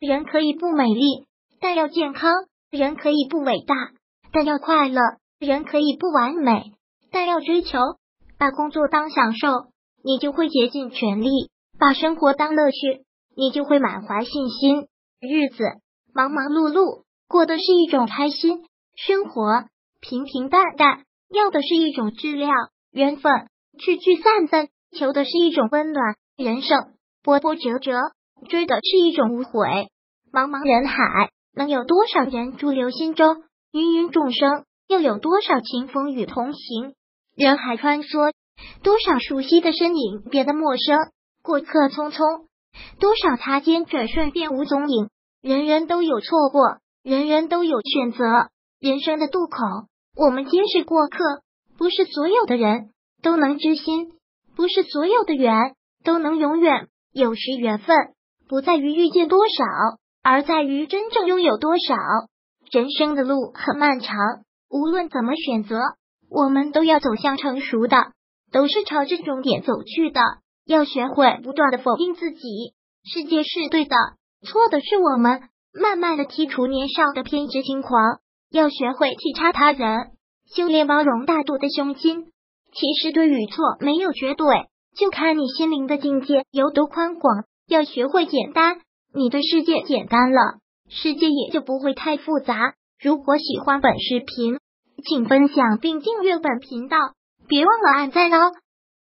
人可以不美丽，但要健康；人可以不伟大，但要快乐；人可以不完美，但要追求。把工作当享受，你就会竭尽全力；把生活当乐趣，你就会满怀信心。日子忙忙碌碌，过的是一种开心；生活平平淡淡，要的是一种质量。缘分聚聚散散，求的是一种温暖。人生波波折折，追的是一种无悔。茫茫人海，能有多少人驻留心中？芸芸众生，又有多少情风雨同行？人海穿梭，多少熟悉的身影变得陌生。过客匆匆，多少擦肩转瞬便无踪影。人人都有错过，人人都有选择。人生的渡口，我们皆是过客。不是所有的人都能知心，不是所有的缘都能永远。有时缘分不在于遇见多少，而在于真正拥有多少。人生的路很漫长，无论怎么选择，我们都要走向成熟的，都是朝着终点走去的。要学会不断的否定自己，世界是对的，错的是我们。慢慢的剔除年少的偏执轻狂，要学会体察他人，修炼包容大度的胸襟。其实对与错没有绝对，就看你心灵的境界有多宽广。要学会简单，你对世界简单了，世界也就不会太复杂。如果喜欢本视频，请分享并订阅本频道，别忘了按赞哦。